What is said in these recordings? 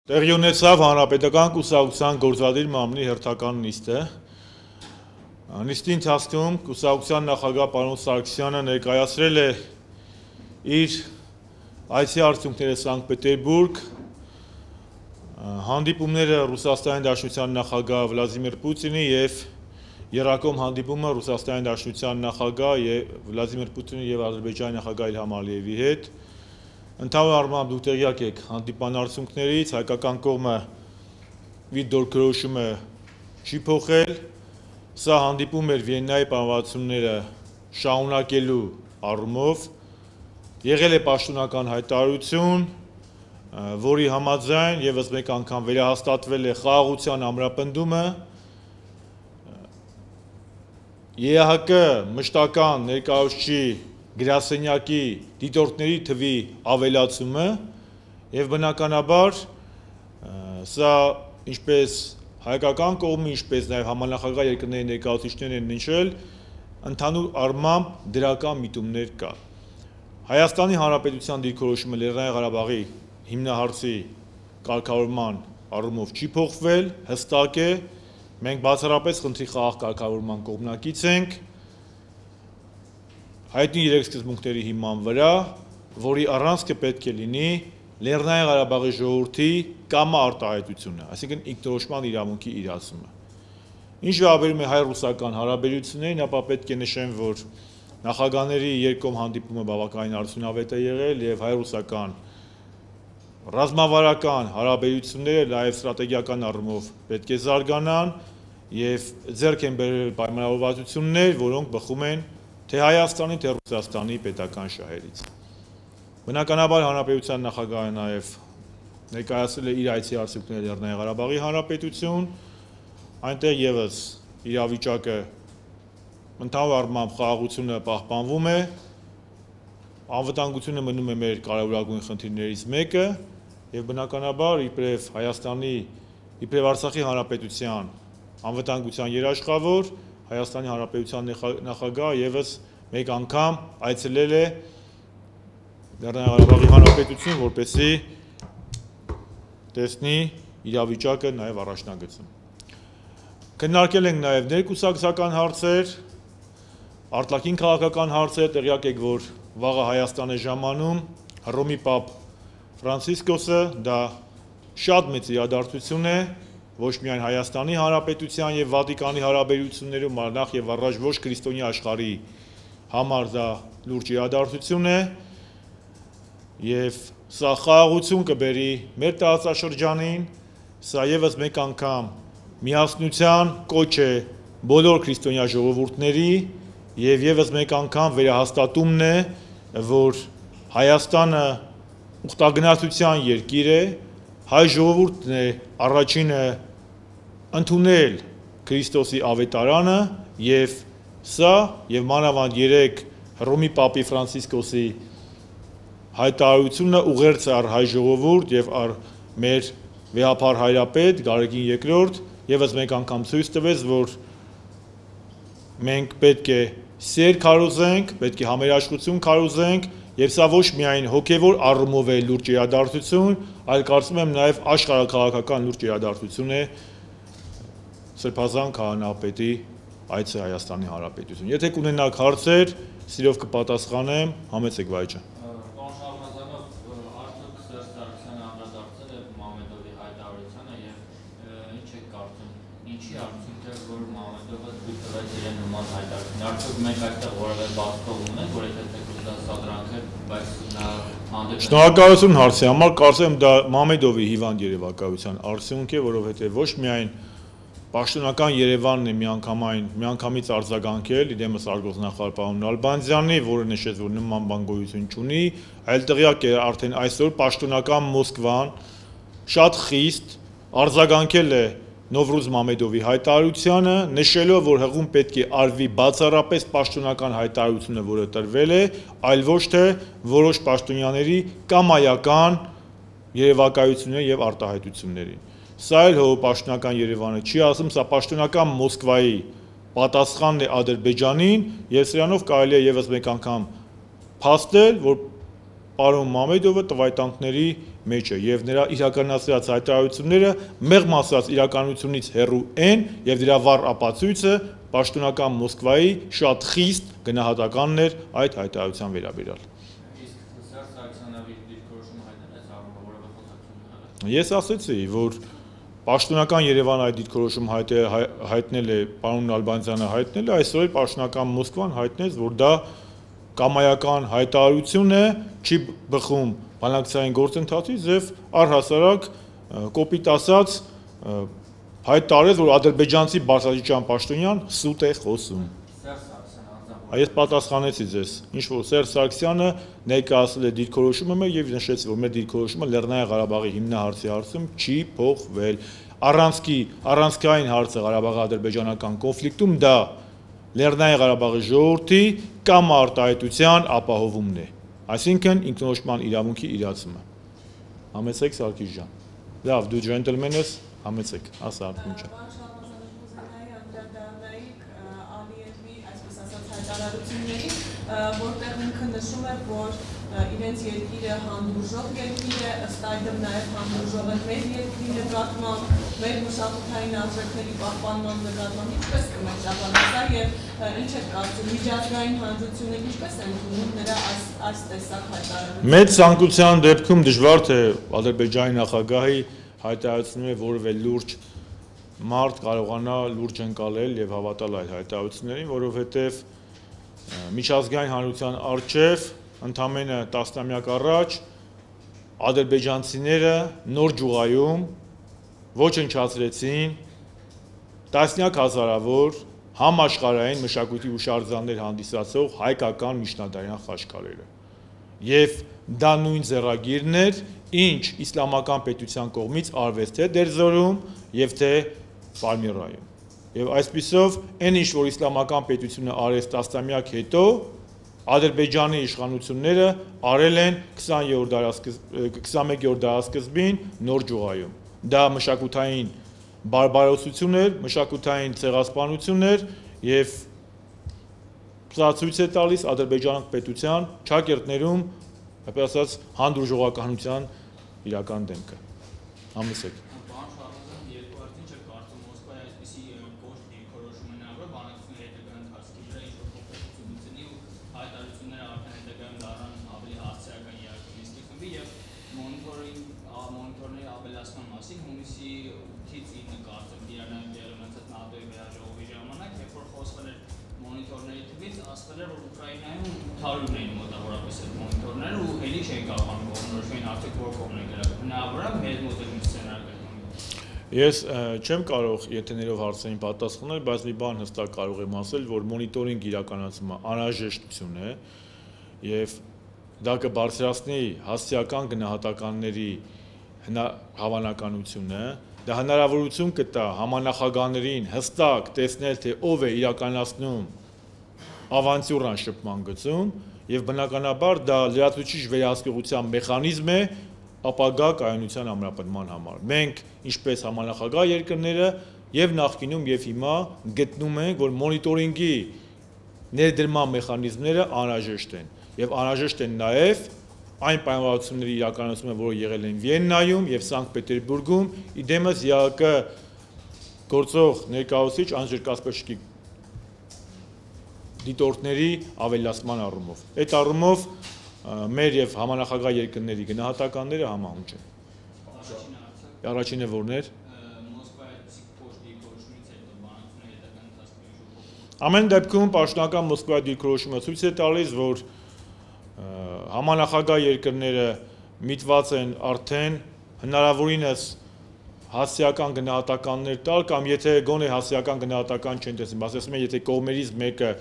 Տեղի ունեցավ Հանրապետական կուսակցության գործադիր մարմնի հերթական նիստը։ Նիստի ընթացքում կուսակցության նախագահ պարոն Սարգսյանը ներկայացրել է իր այցի արդյունքները Սանկտ Պետերբուրգ, հանդիպումները Ռուսաստանի Դաշնության նախագահ Վլադիմիր Պուտինի և եռակողմ հանդիպումը Ռուսաստանի Դաշնության նախագահ Վլադիմիր Պուտինի և Ադրբեջանի նախագահ Իլհամ Ալիևի հետ։ Ընդհանուր առմամբ դուք տեղյակ եք հանդիպման արդյունքներից, հայկական կողմը իր դիրքորոշումը չի փոխել, սա հանդիպում էր Վիեննայի պայմանավորվածությունները շարունակելու առումով, եղել է պաշտոնական հայտարարություն, որի համաձայն ևս մեկ անգամ վերահաստատվել է խաղաղության ամրապնդումը, ԵԱՀԿ մշտական ներկայացուցիչի գրասենյակի դիտորդների թվի ավելացումը և բնականաբար սա ինչպես հայկական կողմը, ինչպես նաև համանախագահ երկրների ներկայացուցիչներն են նշել, ընդհանուր առմամբ դրական միտումներ կա։ Հայաստանի Հանրապետության դիրքորոշումը Լեռնային Ղարաբաղի հիմնահարցի կարգավորման առումով չի փոխվել, հստակ է, մենք բացառապես խնդրի խաղաղ կարգավորման կողմնակից ենք, հայտնի 3 սկզբունքների հիման վրա, որի առանցքը պետք է լինի Լեռնային Ղարաբաղի ժողովրդի կամա արտահայտությունը, այսինքն ինքնորոշման իրավունքի իրացումը։ Ինչ վերաբերում է հայ-ռուսական հարաբերություններին, ապա պետք է նշեմ, որ նախագահների երկկողմ հանդիպումը բավականին արդյունավետ է եղել և հայ-ռուսական ռազմավարական հարաբերությունները նաև ստրատեգիական առումով պետք է զարգանան և ձեռք են բերվել պայմանավորվածություններ, որոնք բխում են թե Հայաստանի, թե Ռուսաստանի պետական շահերից։ Բնականաբար Հանրապետության նախագահը նաև ներկայացրել է իր այցի արդյունքները Լեռնային Ղարաբաղի Հանրապետություն, այնտեղ ևս իրավիճակը ընդհանուր առմամբ խաղաղությունը պահպանվում է, անվտանգությունը մնում է մեր կարևորագույն խնդիրներից մեկը և բնականաբար իբրև Հայաստանի, իբրև Արցախի Հանրապետության անվտանգության երաշխավոր, Հայաստանի Հանրապետության նախագահը ևս մեկ անգամ այցելել է Լեռնային Ղարաբաղի Հանրապետություն, որպեսզի տեսնի իրավիճակը նաև առաջնագծում։ Քննարկել ենք նաև ներկուսակցական հարցեր, արտաքին քաղաքական հարցեր, տեղյակ եք, որ վաղը Հայաստան է ժամանում Հռոմի Պապ Ֆրանցիսկոսը, դա շատ մեծ իրադարձություն է, ոչ միայն Հայաստանի Հանրապետության և Վատիկանի հարաբերություններում, այլ նախ և առաջ ոչ քրիստոնյա աշխարհի համար դա լուրջ իրադարձություն է և սա խաղաղություն կբերի մեր տարածաշրջանին, սա ևս մեկ անգամ միասնության կոչ է բոլոր քրիստոնյա ժողովուրդների և ևս մեկ անգամ վերահաստատումն է, որ Հայաստանը ուխտագնացության երկիր է, հայ ժողովուրդն է առաջինը ընդունել Քրիստոսի ավետարանը և սա և մանավանդ 3 Հռոմի Պապի Ֆրանցիսկոսի հայտարարությունը ուղերձ է առ հայ ժողովուրդ և առ մեր վեհափառ հայրապետ Գարեգին II ևս մեկ անգամ ցույց տվեց, որ մենք պետք է սեր քարոզենք, պետք է համերաշխություն քարոզենք և սա ոչ միայն հոգևոր առումով է լուրջ իրադարձություն, այլ կարծում եմ նաև աշխարհաքաղաքական լուրջ իրադարձություն է Սրբազան քահանայապետի այցը Հայաստանի Հանրապետություն։ Եթե կունենաք հարցեր, սիրով կպատասխանեմ, համեցեք վայ ջան։ Պարոն Շահբազանով, արդյոք Սերժ Սարգսյանը անդրադարձել է Մամեդովի հայտարարությանը և ինչ եք կարծում, ինչի արդյունք է, որ Մամեդովը թույլ տվեց իրեն նման հայտարարություն։ Արդյոք մենք այստեղ որևէ բացկող ունենք, որ եթե թեկուզ դա սադրանք է, բայց նա հանդեպ։ Շնորհակալություն հարցի համար, կարծեմ դա Մամեդովի հիվանդ երևակայության արդյունք է, որովհետև ոչ միայն Պաշտոնական Երևանն է միանգամից արձագանքել իդեմս արտգործնախարար պարոն Նալբանդյանի, որը նշեց, որ նման բան գոյություն չունի, այլ տեղյակ է արդեն այսօր պաշտոնական Մոսկվան շատ խիստ արձագանքել է Նովրուզ Մամեդովի հայտարարությանը, նշելով, որ հղում պետք է արվի բացառապես պաշտոնական հայտարարությունը, որը տրվել է, այլ ոչ թե որոշ պաշտոնյաների կամայական երևակայությունների և արտահայտությունների։ Սա էլ պաշտոնական Երևանը չի ասում, սա պաշտոնական Մոսկվայի պատասխանն է Ադրբեջանին և սրանով կարելի է ևս մեկ անգամ փաստել, որ պարոն Մամեդովը տվայտանքների մեջ է եւ նրա իրականացրած հայտարարությունները մեղմ ասած իրականությունից հեռու են եւ դրա վառ ապացույցը պաշտոնական Մոսկվայի շատ խիստ գնահատականն էր այդ հայտարարության վերաբերյալ։ Ես ասեցի, որ պաշտոնական Երևանը այդ դիրքորոշում հայտնել է, պարոն Նալբանդյանը հայտնել է, այսօր էլ պաշտոնական Մոսկվան հայտնեց, որ դա կամայական հայտարարություն է, չի բխում բանակցային գործընթացից եւ առհասարակ կոպիտ ասած հայտարարեց, որ ադրբեջանցի բարձրաստիճան պաշտոնյան սուտ է խոսում։ Ես պատասխանեցի ձեզ, ինչ որ Սերժ Սարգսյանը ներկայացրել է դիրքորոշումը եւ նշեց, որ մեր դիրքորոշումը Լեռնային Ղարաբաղի հիմնահարցի հարցում չի փոխվել։ Առանցքային հարցը Ղարաբաղի ադրբեջանական կոնֆլիկտում դա Լեռնային Ղարաբաղի ժողովրդի կամ արտահայտության ապահովումն է, այսինքն ինքնորոշման իրավունքի իրացումը։ Համեցեք Սարգիս ջան։ Լավ, դու ջենտլմեն ես, համեցեք, ասա Արտունչը։ Որտեղ ինքը նշում է, որ իրենց երկիրը հանդուրժող երկիր է, ըստ այդմ նաև հանդուրժող է մեր երկրի նկատմամբ, մեր մշակութային արժեքների պահպանման նկատմամբ, ինչպես կմեկնաբանեք դա եւ ինչ է կարծում միջազգային հանրությունը ինչպես է ընդունում նրա այս տեսակ հայտարարությունը։ Մեծ ցանկության դեպքում դժվար թե Ադրբեջանի նախագահի հայտարարությունները որևէ լուրջ մարդ կարողանա լուրջ ընկալել եւ հավատալ այդ հայտարարություններին, որովհետեւ միջազգային հանրության առջև ընդամենը տասնամյակ առաջ ադրբեջանցիները նոր ջուղայում ոչնչացրեցին տասնյակ հազարավոր համաշխարհային մշակույթի հուշարձաններ հանդիսացող հայկական միջնադարյան խաչքարերը եւ դա նույն ձեռագիրն էր, ինչ իսլամական պետության կողմից արվեց թե Դերձորում եւ թե Պալմիրայում։ Եվ այսպիսով, այն ինչ որ իսլամական պետությունը արեց տասնամյակ հետո, Ադրբեջանի իշխանությունները արել են 21-րդ դարասկզբին նոր ջուղայում։ Դա մշակութային բարբարոսություն էր, մշակութային ցեղասպանություն էր եւ սա ցույց է տալիս Ադրբեջան պետության ճակերտներում, այսպես ասած, հանդուրժողականության իրական դեմքը։ Համեցեք։ Ես չեմ կարող եթեներով հարցերին պատասխանել, բայց մի բան հստակ կարող եմ ասել, որ մոնիտորինգ իրականացումը անհրաժեշտություն է եւ դա կբարձրացնի հասարակական գնահատականների հավանականությունը, դա հնարավորություն կտա համանախագահներին հստակ տեսնել, թե ով է իրականացնում ավանտյուրան շփման գծում եւ բնականաբար դա լրացուցիչ վերահսկողության մեխանիզմ է ապագա կայունության ամրապնդման համար։ Մենք, ինչպես համանախագահ երկրները, եւ նախկինում եւ հիմա գտնում ենք, որ մոնիտորինգի ներդրման մեխանիզմները անհրաժեշտ են եւ անհրաժեշտ են նաեւ այն պայմանավորվածությունների իրականացումը, որը եղել են Վիեննայում եւ Սանկտ Պետերբուրգում, իդեմս ԵԱԿ գործող ներկայացուցիչ Անժեր Կասպերչկի դիտորդների ավելացման առումով։ Այդ առումով մեր եւ համանախագահ երկրների գնահատականները համահունչ են։ Առաջինը որն էր։ Ամեն դեպքում պաշտոնական Մոսկվայի դիրքորոշումը ցույց է տալիս, որ համանախագահ երկրները միտված են արդեն հնարավորինս հասարակական գնահատականներ տալ կամ եթե գոնե հասարակական գնահատական չեն տեսնում, ասում են, եթե կողմերից մեկը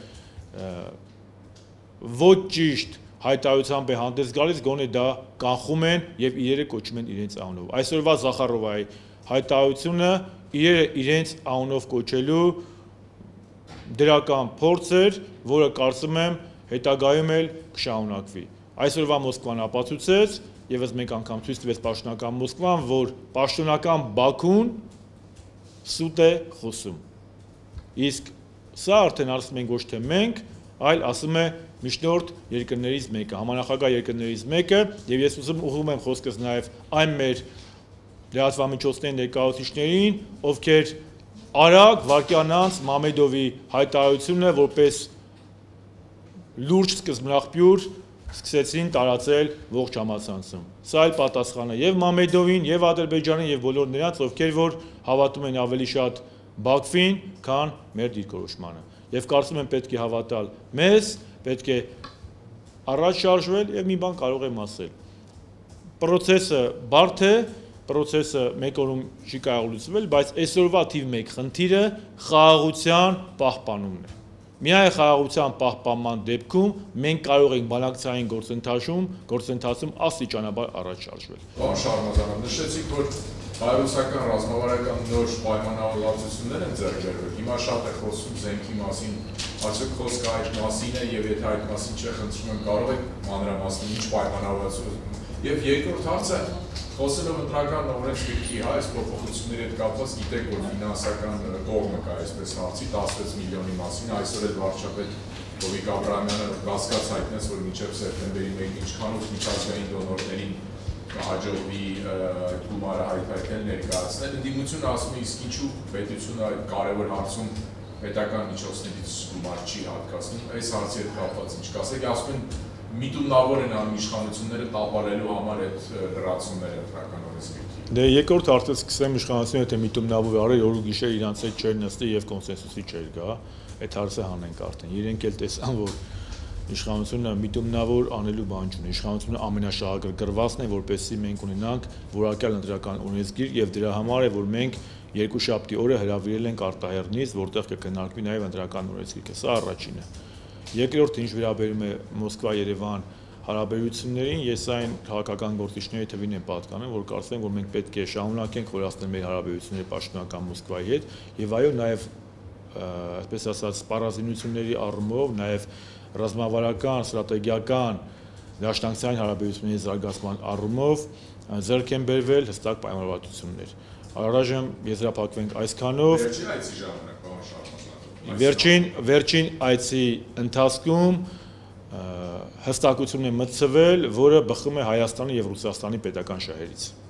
ոչ ճիշտ հայտարարությամբ է հանդես գալիս, գոնե դա կանխում են եւ իրերը կոչում են իրենց անունով։ Այսօրվա Զախարովայի հայտարարությունը իրենց անունով կոչելու դրական փորձ էր, որը կարծում եմ հետագայում էլ կշարունակվի։ Այսօրվա Մոսկվան ապացուցեց եւս մեկ անգամ ցույց տվեց պաշտոնական Մոսկվան, որ պաշտոնական Բաքուն սուտ է խոսում։ Իսկ սա արդեն ասում ենք ոչ թե մենք, այլ ասում է միջնորդ երկրներից մեկը, համանախագահ երկրներից մեկը, եւ ես ուղղում եմ խոսքս նաեւ այն մեր լրատվամիջոցների ներկայացուցիչներին, ովքեր արագ վարքյանանց Մամեդովի հայտարարությունը որպես լուրջ սկզբնաղբյուր սկսեցին տարածել ողջ համացանցում։ Սա էլ պատասխան է եւ Մամեդովին, եւ Ադրբեջանին, եւ բոլոր նրանց, ովքեր որ հավատում են ավելի շատ Բաքվին, քան մեր դիրքորոշմանը։ Եվ կարծում եմ պետք է հավատալ մեզ, պետք է առաջ շարժվել եւ մի բան կարող եմ ասել։ Պրոցեսը բարդ է, պրոցեսը մեկ օրում չի կարող լուծվել, բայց այսօրվա թիվ 1 խնդիրը խաղաղության պահպանումն է։ Միայն խաղաղության պահպանման դեպքում մենք կարող ենք բանակցային գործընթացում աստիճանաբար առաջ շարժվել։ Պարոն Շարմազանov, նշեցիք, որ հայ-ռուսական ռազմավարական նոր պայմանավորվածություններ են ձեռք բերվել։ Հիմա շատ է խոսում զենքի մասին, արդյոք խոսքը այդ մասին է եւ եթե այդ մասին չէ, խնդրում եմ կարող եք մանրամասնել ինչ պայմանավորվածություն։ Եվ երկրորդ հարցը խոսելով ընտրական օրենսգրքի, այս փոփոխությունների հետ կապված գիտեք, որ ֆինանսական կողմը կա այսպես հարցի 16 միլիոնի մասին, այսօր էլ վարչապետ Հովիկ Աբրահամյանը կասկած հայտնեց, որ մինչև սեպտեմբերի 1-ին ինչքանով միջազգային դոնորներին կհաջողվի այդ գումարը հայտարարել ներկայացնել։ Ընդդիմությունը ասում է, իսկ ինչու պետությունը այդ կարևոր հարցում պետական միջոցներից գումար չի հատկացնում, այս հարցի հետ կապված ինչ կասեք, ասում են միտումնավոր են անում իշխանությունները տապալելու համար այդ լրացումները ընտրական օրենսգրքի։ Դե երկրորդ հարցը սկսեմ իշխանությունը թե միտումնավոր արել, որ գիշեր իրանց հետ չեր նստի եւ կոնսենսուսի չեր գա, այդ հարցը հանենք արդեն։ Իրենք էլ տեսան, որ իշխանությունը միտումնավոր անելու բան չունի։ Իշխանությունը ամենաշահագրգռվածն է, որպեսզի մենք ունենանք որակյալ ընտրական օրենսգիր եւ դրա համար է, որ մենք երկուշաբթի օրը հրավիրել ենք արտահերնից, որտեղ կքննարկվի նաեւ ընտրական օրենսգիրքը։ Սա առաջինը։ Երկրորդը ինչ վերաբերում է Մոսկվա-Երևան հարաբերություններին, ես այն քաղաքական գործիչների թվին եմ պատկանում, որ կարծում եմ, որ մենք պետք է շարունակենք խորացնել մեր հարաբերությունները պաշտոնական Մոսկվայի հետ եւ այո, նաեւ այսպես ասած սպառազինությունների առումով, նաեւ ռազմավարական, ստրատեգիական դաշնակցային հարաբերությունների զարգացման առումով ձեռք են բերվել հստակ պայմանավորվածություններ։ Առայժմ եզրափակվենք այսքանով։ Վերջին այցի ընթացքում հստակություն է մտցվել, որը բխում է Հայաստանի եւ Ռուսաստանի պետական շահերից։